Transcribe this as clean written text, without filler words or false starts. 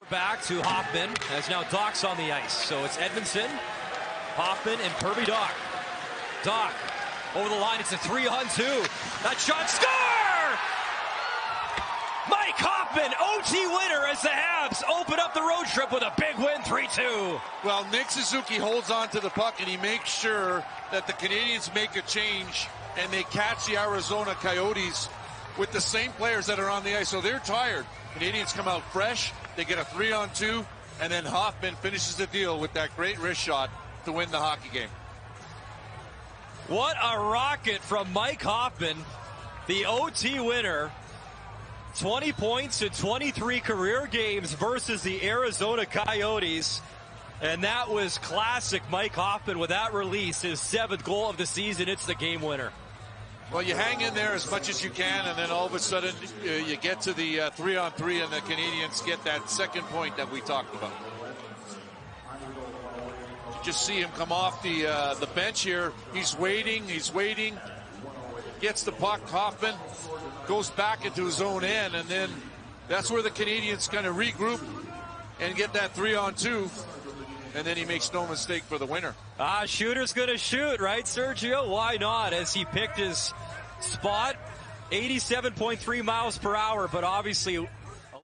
Back to Hoffman, as now Doc's on the ice. So it's Edmondson, Hoffman, and Kirby Doc. Doc over the line. It's a 3-on-2. That shot, score! Mike Hoffman, OT winner as the Habs open up the road trip with a big win, 3-2. Well, Nick Suzuki holds on to the puck, and he makes sure that the Canadiens make a change, and they catch the Arizona Coyotes with the same players that are on the ice. So they're tired. Canadiens come out fresh. They get a 3-on-2, and then Hoffman finishes the deal with that great wrist shot to win the hockey game. What a rocket from Mike Hoffman, the OT winner. 20 points in 23 career games versus the Arizona Coyotes. And that was classic Mike Hoffman with that release, his 7th goal of the season. It's the game winner. Well, you hang in there as much as you can, and then all of a sudden you get to the 3-on-3, and the Canadiens get that second point that we talked about. You just see him come off the bench here. He's waiting, gets the puck. Hoffman goes back into his own end, and then that's where the Canadiens kind of regroup and get that 3-on-2. And then he makes no mistake for the winner. Shooter's going to shoot, right, Sergio? Why not? As he picked his spot, 87.3 miles per hour, but obviously